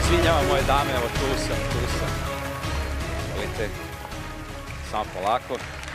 izvinjavam, moje dame, evo tu sam. Izvolite. Samo polako.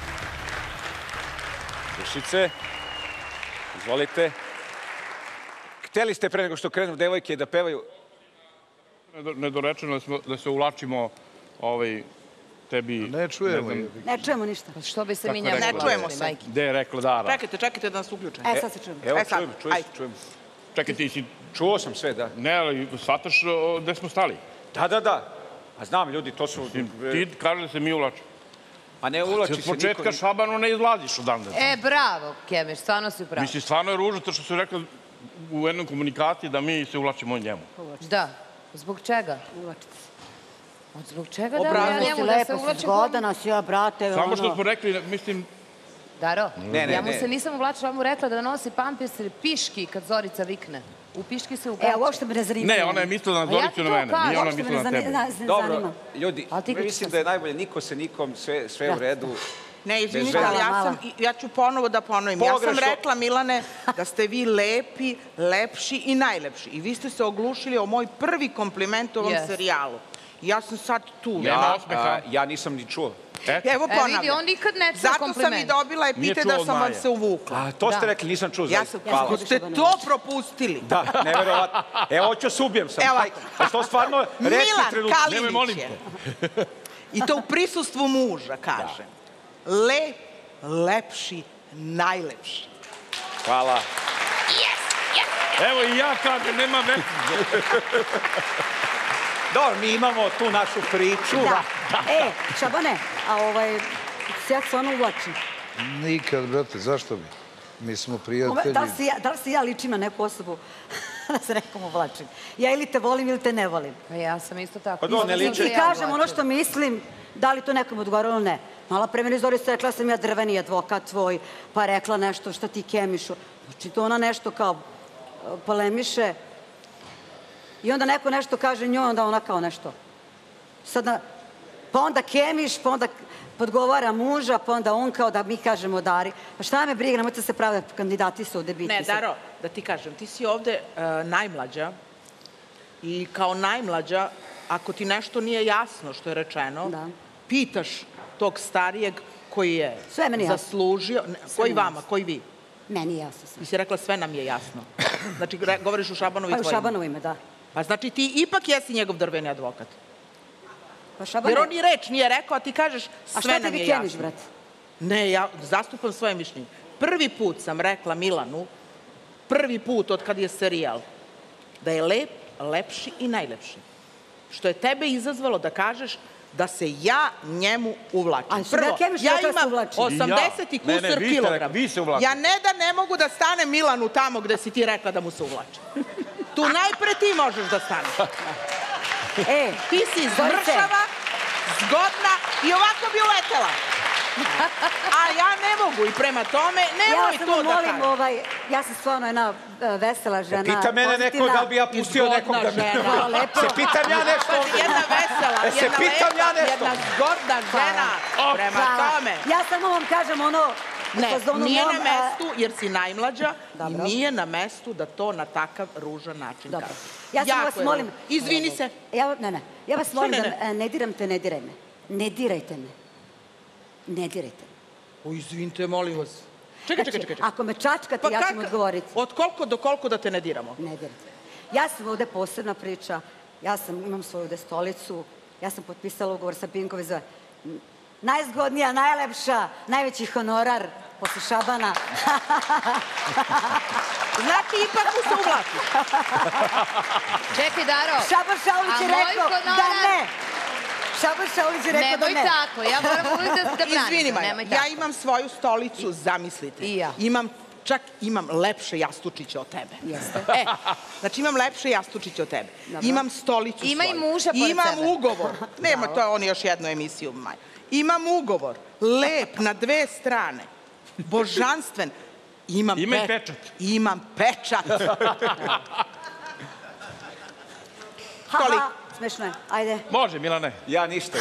Dušice. Izvolite. Hteli ste pre nego što krenu devojke da pevaju? Nedorečeno da se uvlačimo tebi... Ne čujemo. Ne čujemo ništa. Što bi se mi njemu... Ne čujemo se. Gde je rekla Dara? Čekajte da nas uključe. Sad se čujemo. Evo, čujemo. Čekaj, ti si... Čuo sam sve, da. Ne, ali shvataš gde smo stali? Da. A znam, ljudi, to su... Ti kažeš da se mi uvlačimo. A ne uvlači se Od niko... početka Šabanu ne izlaziš odavde. Bravo, Kemiš, stvarno si pravo. Mislim, stvarno je ružno to što su rekli u jednoj komunikaciji da mi se uvlačimo njemu. Da. Zbog čega? Uvlačite se. Zbog čega da ja njemu da se uvlačim? Zgodana si ja, brate. Samo što smo rekli, mislim... Daro, ja mu ne. se nisam uvlačila, mu rekla da nosi pampers piški kad Zorica vikne. U piški se uvlači. Uopšte me ne zanima. Ne, ona je mislila na Zoricu i na mene. Nije ona mislila na tebe. Dobro, ljudi, mislim da je najbolje, niko se nikom, sve u redu. Ne, izvinite, ali ja ću ponovo da ponovim. Ja sam rekla, Milane, da ste vi lepi, lepši i najlepši. I vi ste se oglušili o moj prvi kompliment u ovom serijalu. Ja sam sad tu. Ja nisam ni čuo. Evo ponavljam. Vidi, on nikad ne čuo kompliment. Zato sam i dobila epite da sam vam se uvukla. To ste rekli, nisam čuo. Ako ste to propustili. Da, neverovatno. Evo, hoću subijem sam. A što stvarno retki trenutak. Milan Kalinić je. I to u prisustvu muža, kažem. Lep, lepši, najlepši. Hvala. Evo i ja kažem, nema veze. Dobro, mi imamo tu našu priču. Da. Šabane, ja se ono uvlačim. Nikad, brate, zašto bi? Mi smo prijatelji. Da li se ja ličim na neku osobu da se nekom uvlačim? Ja ili te volim ili te ne volim. Pa ja sam isto tako. I kažem ono što mislim, da li to nekom odgovorilo, ne. Malo pre meni Zorica rekla sam ja drveni advokat tvoj, pa rekla nešto što ti Kemišu. Znači to ona nešto kao polemiše i onda neko nešto kaže njoj, onda ona kao nešto. Pa onda Kemiš, pa onda podgovara muža, pa onda on kao da mi kažemo Dari. Pa šta me briga, nemojte se praviti, kandidati su ovde biti. Ne, Daro, da ti kažem, ti si ovde najmlađa i kao najmlađa, ako ti nešto nije jasno što je rečeno, pitaš tog starijeg koji je zaslužio, koji vama, koji vi? Meni je jasno. Ti si rekla sve nam je jasno. Znači, govoriš u Šabanovu i tvojima. Pa u Šabanovu ime, da. Pa znači ti ipak jesi njegov drveni advokat. Pa Šabane... Jer on ni reč nije rekao, a ti kažeš sve nam je jasno. A šta tebi Kemiš, brat? Ne, ja zastupam svoje mišljenje. Prvi put sam rekla Milanu, prvi put od kad je serijal, da je lep, lepši i najlepši. Što je tebe izazvalo da kažeš da se ja njemu uvlačim. Prvo, ja imam 80 i kusur kilograma. Ja ne da ne mogu da stanem Milanu tamo gde si ti rekla da mu se uvlačim. Tu najpre ti možeš da staneš. Ti si zmršava, zgodna i ovako bi uletela. A ja ne mogu i prema tome nemoj to da kažem. Ja sam stvarno jedna vesela žena. Pita mene neko da li bi ja pustio nekog da mi... Se pitam ja nešto ovdje. Jedna vesela, jedna zgodna žena. Prema tome. Ja samo vam kažem ono... Ne, nije na mestu jer si najmlađa i nije na mestu da to na takav ružan način kažeš. Ja samo vas molim... Izvini se. Ne. Ja vas molim da ne diram te, ne diraj me. Ne dirajte me. Ne dirajte me. O, izvinite, molim vas. Čekaj. Ako me čačkate, ja ću vam odgovoriti. Od koliko do koliko da te ne diramo? Ne dirajte. Ja sam ovde posebna priča. Ja imam svoju ovde stolicu. Ja sam potpisala ugovor sa Pinkovi za najzgodnija, najlepša, najveći honorar posle Šabana. Znači, ipak mu se uvlačiš. Čekaj, Daro. Šaban Šaulić je rekao da ne. Šaban Šaulić je rekao da ne. Nemoj tako, ja moram uvijek da branim. Izvini, Maja, ja imam svoju stolicu, zamislite. I ja. Čak imam lepše jastučiće od tebe. Jeste. Znači, imam lepše jastučiće od tebe. Imam stolicu svoju. Ima i muža pored sebe. Imam ugovor. Nema, to je on još jednu emisiju, Maja. Imam ugovor. Lep, na dve strane. Božanstven. Ima i pečat. Imam pečat. Koliko? Smešno je. Ajde. Može, Milane. Ja ništa.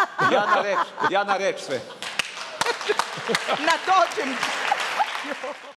Ja na reč sve. Na to ćem...